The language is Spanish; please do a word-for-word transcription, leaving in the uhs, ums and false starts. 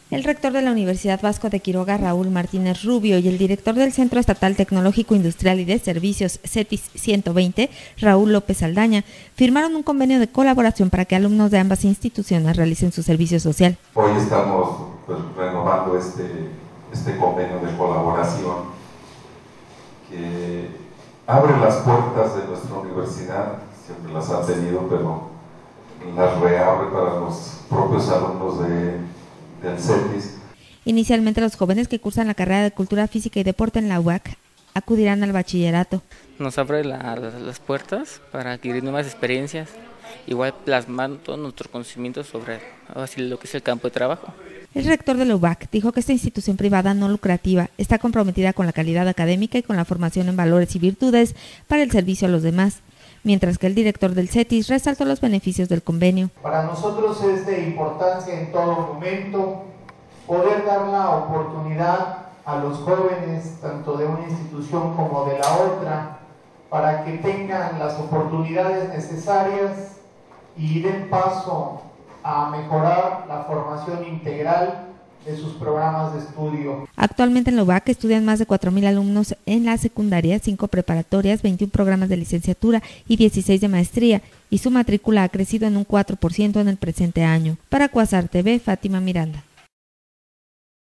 El rector de la Universidad Vasco de Quiroga, Raúl Martínez Rubio, y el director del Centro Estatal Tecnológico Industrial y de Servicios CETIS ciento veinte, Raúl López Saldaña, firmaron un convenio de colaboración para que alumnos de ambas instituciones realicen su servicio social. Hoy estamos pues, renovando este, este convenio de colaboración que abre las puertas de nuestra universidad, siempre las ha tenido, pero las reabre para los propios alumnos de del CETIS. Inicialmente los jóvenes que cursan la carrera de Cultura Física y Deporte en la U A C acudirán al bachillerato. Nos abre la, las puertas para adquirir nuevas experiencias, igual plasmar todo nuestro conocimiento sobre así, lo que es el campo de trabajo. El rector de la U A C dijo que esta institución privada no lucrativa está comprometida con la calidad académica y con la formación en valores y virtudes para el servicio a los demás, mientras que el director del CETIS resaltó los beneficios del convenio. Para nosotros es de importancia en todo momento poder dar la oportunidad a los jóvenes, tanto de una institución como de la otra, para que tengan las oportunidades necesarias y den paso a mejorar la formación integral de sus programas de estudio. Actualmente en la U A C estudian más de cuatro mil alumnos en la secundaria, cinco preparatorias, veintiún programas de licenciatura y dieciséis de maestría, y su matrícula ha crecido en un cuatro por ciento en el presente año. Para Cuasar T V, Fátima Miranda.